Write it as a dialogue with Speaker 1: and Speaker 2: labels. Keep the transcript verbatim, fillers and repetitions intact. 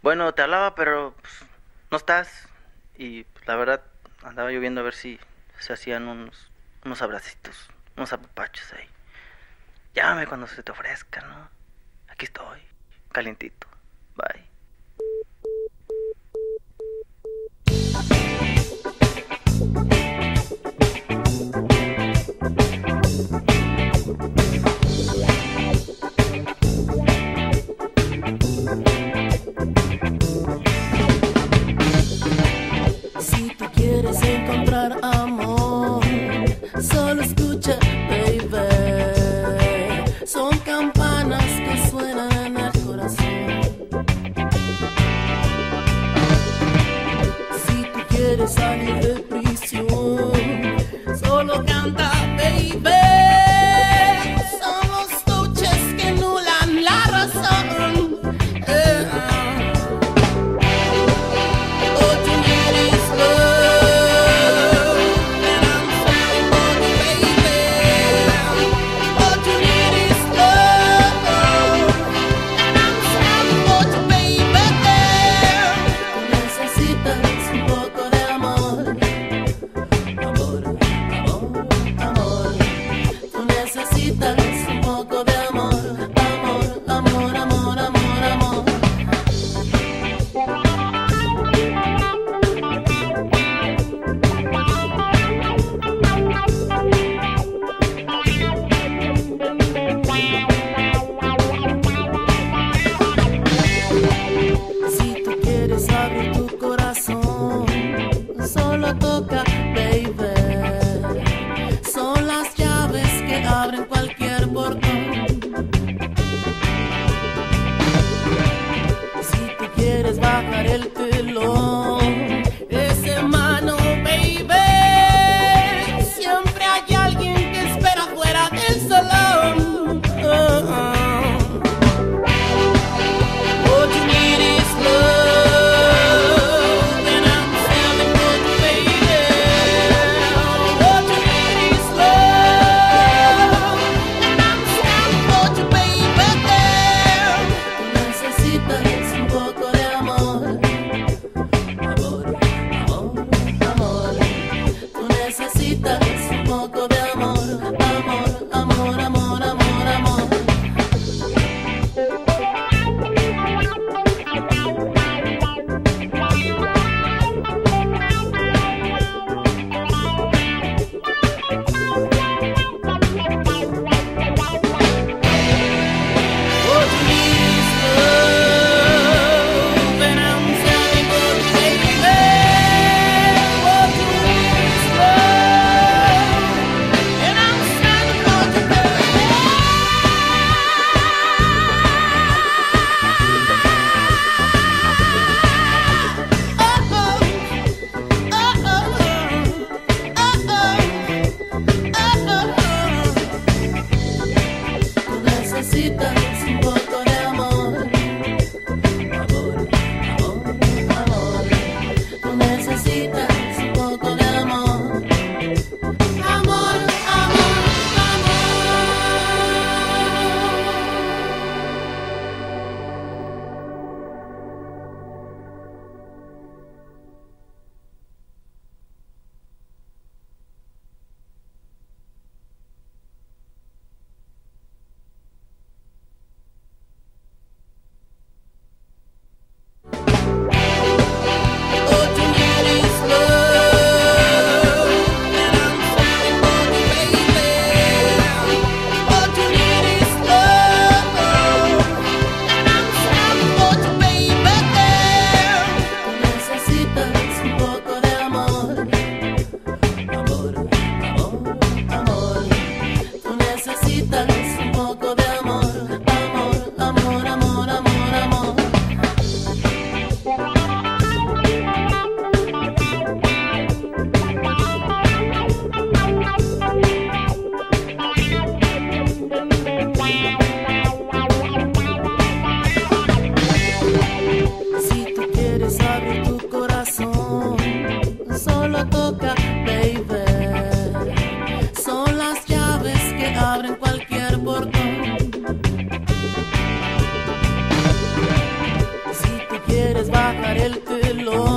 Speaker 1: Bueno, te hablaba, pero pues, no estás. Y pues, la verdad, andaba yo viendo a ver si se hacían unos, unos abracitos, unos apapachos ahí. Llámame cuando se te ofrezca, ¿no? Aquí estoy, calientito. Bye.
Speaker 2: Si tú quieres encontrar amor, solo escucha, baby. Son campanas que suenan en el corazón. Si tú quieres salir de prisión, solo canta, baby. Son los coches que anulan la razón. Eh, All you need is love, and I'm sorry for you, baby. All you need is love. él te lo